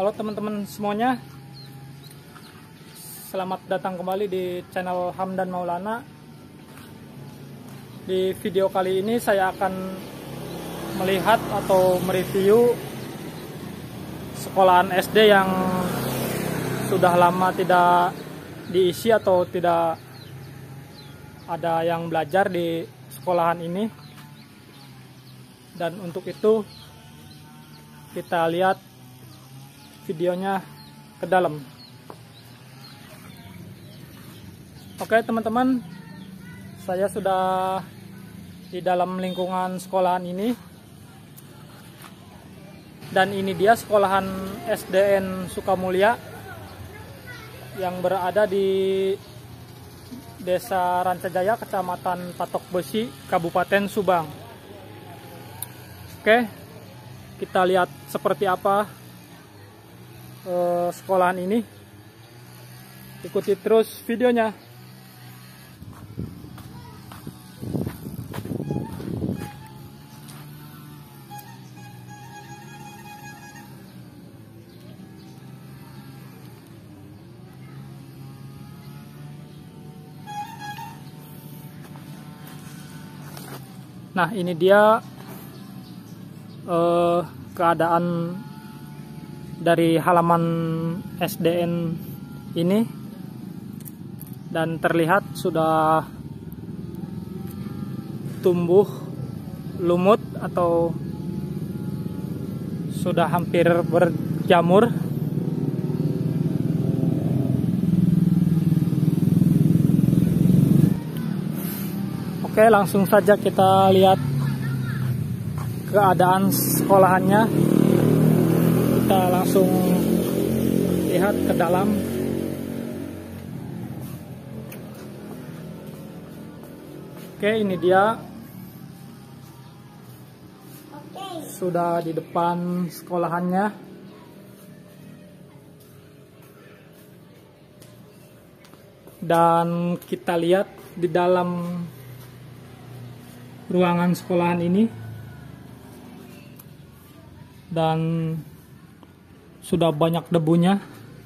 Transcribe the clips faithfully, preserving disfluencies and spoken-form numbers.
Halo teman-teman semuanya, selamat datang kembali di channel Hamdan Maulana. Di video kali ini saya akan melihat atau mereview sekolahan S D yang sudah lama tidak diisi atau tidak ada yang belajar di sekolahan ini. Dan untuk itu kita lihat videonya ke dalam. Oke teman-teman, saya sudah di dalam lingkungan sekolahan ini, dan ini dia sekolahan S D N Sukamulya yang berada di Desa Rancajaya, Kecamatan Patok Besi, Kabupaten Subang. Oke, kita lihat seperti apa Uh, sekolahan ini. Ikuti terus videonya. Nah, ini dia uh, keadaan dari halaman S D N ini, dan terlihat sudah tumbuh lumut atau sudah hampir berjamur. Oke, langsung saja kita lihat keadaan sekolahannya. Kita langsung lihat ke dalam. Oke, ini dia. Sudah di depan sekolahannya. Dan kita lihat di dalam ruangan sekolahan ini. Dan sudah banyak debunya.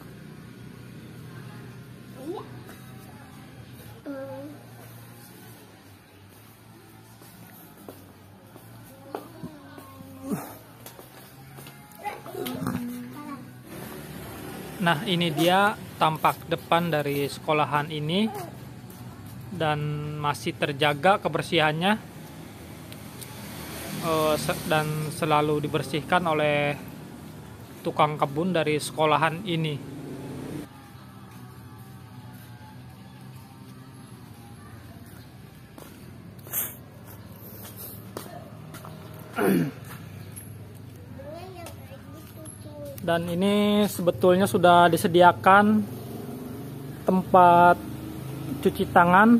Nah, ini dia tampak depan dari sekolahan ini, dan masih terjaga kebersihannya, dan selalu dibersihkan oleh tukang kebun dari sekolahan ini. Dan ini sebetulnya sudah disediakan tempat cuci tangan,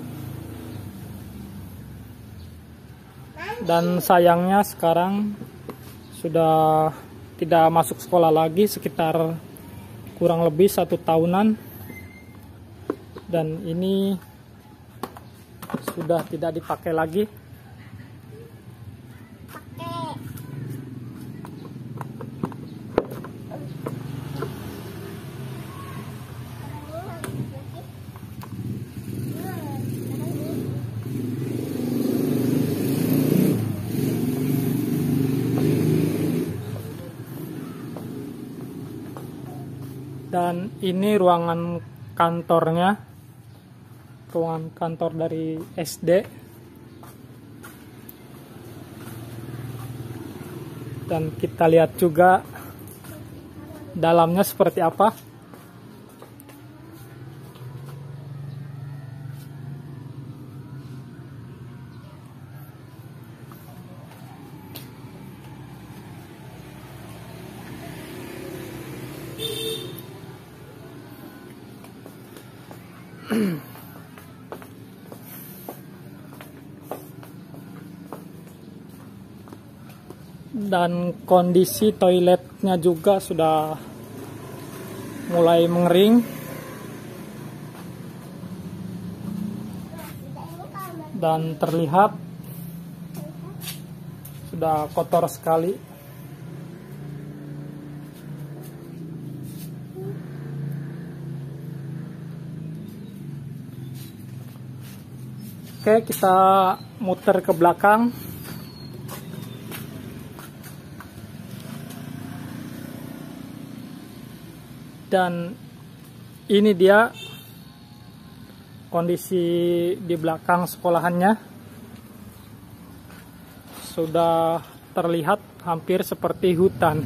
dan sayangnya sekarang sudah tidak masuk sekolah lagi sekitar kurang lebih satu tahunan, dan ini sudah tidak dipakai lagi. Dan ini ruangan kantornya, ruangan kantor dari S D. Dan kita lihat juga dalamnya seperti apa. Dan kondisi toiletnya juga sudah mulai mengering, dan terlihat sudah kotor sekali. Oke, kita muter ke belakang. Dan ini dia kondisi di belakang sekolahannya. Sudah terlihat hampir seperti hutan.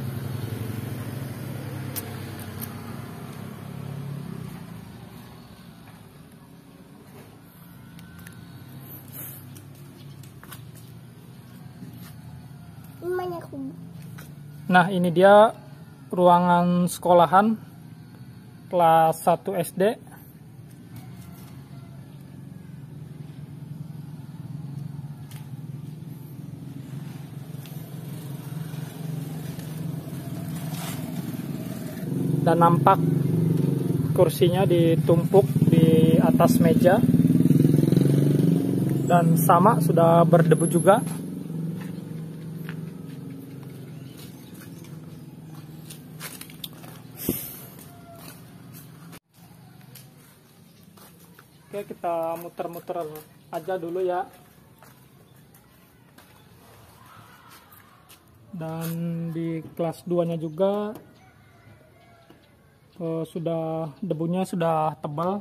Nah, ini dia ruangan sekolahan kelas satu S D. Dan nampak kursinya ditumpuk di atas meja. Dan sama sudah berdebu juga. Oke, kita muter-muter aja dulu ya. Dan di kelas dua nya juga eh, sudah debunya sudah tebal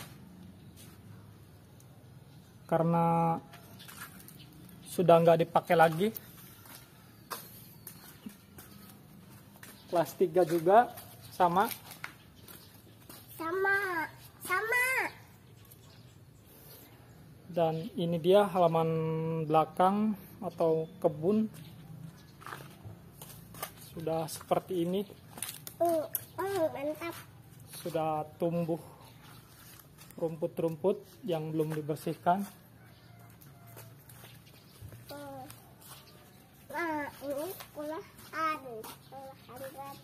karena sudah nggak dipakai lagi. Kelas tiga juga sama. Sama, sama. Dan ini dia halaman belakang atau kebun. Sudah seperti ini. Uh, uh, mantap. Sudah tumbuh rumput-rumput yang belum dibersihkan. Uh, nah, ini sekolahan. Sekolahan.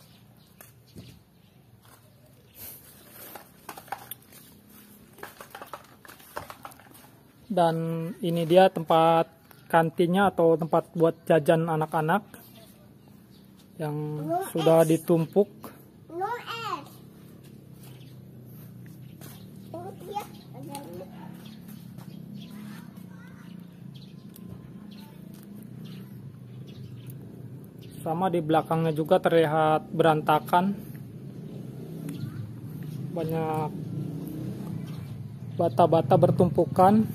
Dan ini dia tempat kantinnya atau tempat buat jajan anak-anak yang No sudah es. ditumpuk. No es. Tunggu dia. Sama di belakangnya juga terlihat berantakan. Banyak bata-bata bertumpukan.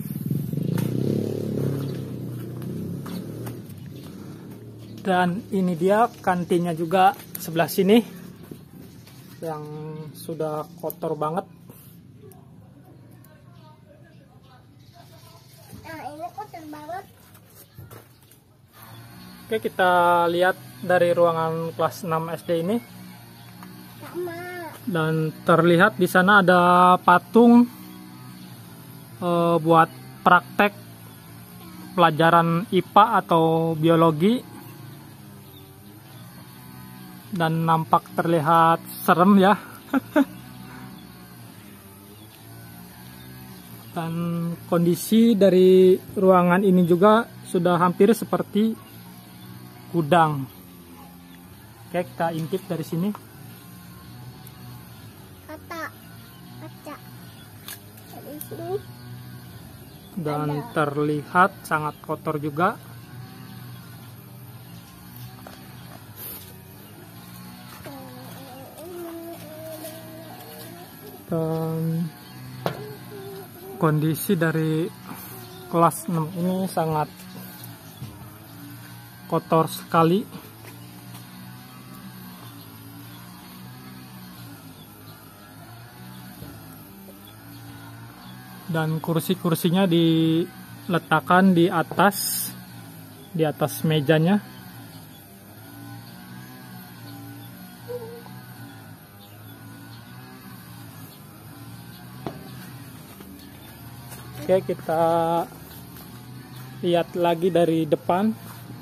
Dan ini dia kantinnya juga sebelah sini yang sudah kotor banget. Nah, ini kotor banget. Oke, kita lihat dari ruangan kelas enam S D ini. Sama. Dan terlihat di sana ada patung eh, buat praktek pelajaran I P A atau biologi. Dan nampak terlihat serem ya. Dan kondisi dari ruangan ini juga sudah hampir seperti gudang. Oke, kita intip dari sini. Kata. Kaca. Dari sini. Dan terlihat sangat kotor juga. Dan kondisi dari kelas enam ini sangat kotor sekali. Dan kursi-kursinya diletakkan di atas di atas mejanya. Oke, kita lihat lagi dari depan.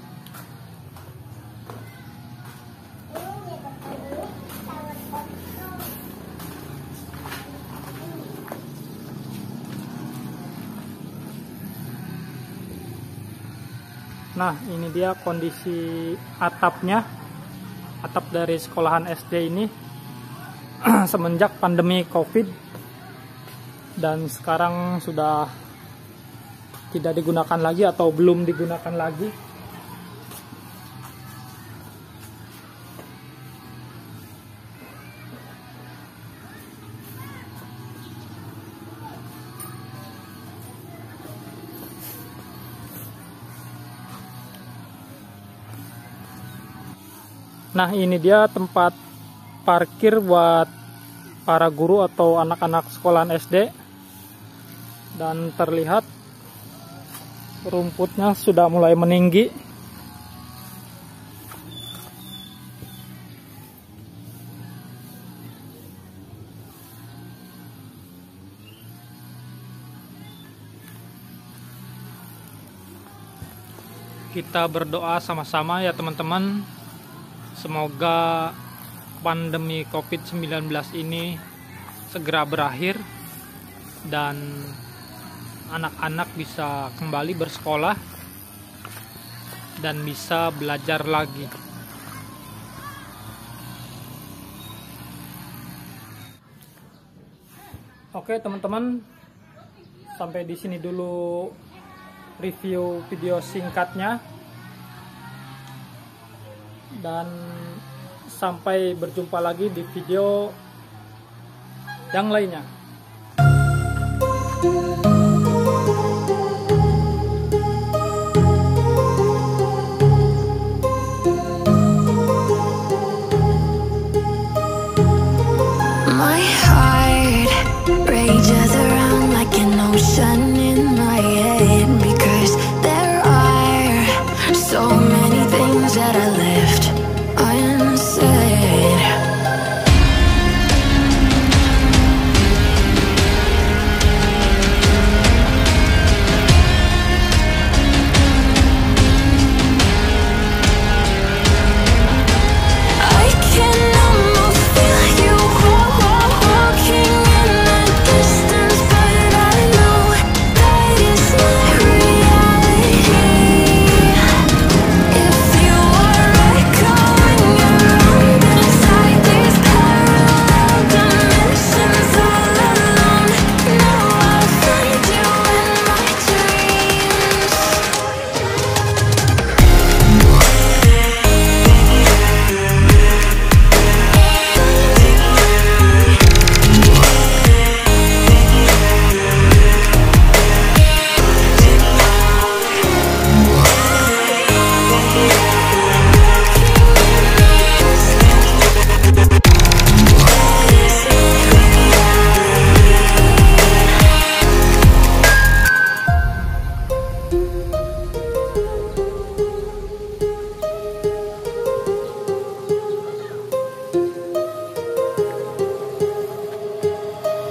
Nah, ini dia kondisi atapnya. Atap dari sekolahan S D ini semenjak pandemi COVID. Dan sekarang sudah tidak digunakan lagi atau belum digunakan lagi. Nah, ini dia tempat parkir buat para guru atau anak-anak sekolahan S D. Dan terlihat rumputnya sudah mulai meninggi. Kita berdoa sama-sama ya teman-teman. Semoga pandemi covid sembilan belas ini segera berakhir dan anak-anak bisa kembali bersekolah dan bisa belajar lagi. Oke teman-teman, sampai di sini dulu review video singkatnya. Dan sampai berjumpa lagi di video yang lainnya. My heart rages around like an ocean in my head, because there are so many things that I left unsaid. I can almost feel you walking in the distance, but I know that it's not reality. If you are echoing around inside these parallel dimensions all alone, now I'll find you in my dreams.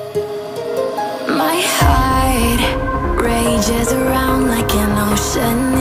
My heart rages around like an ocean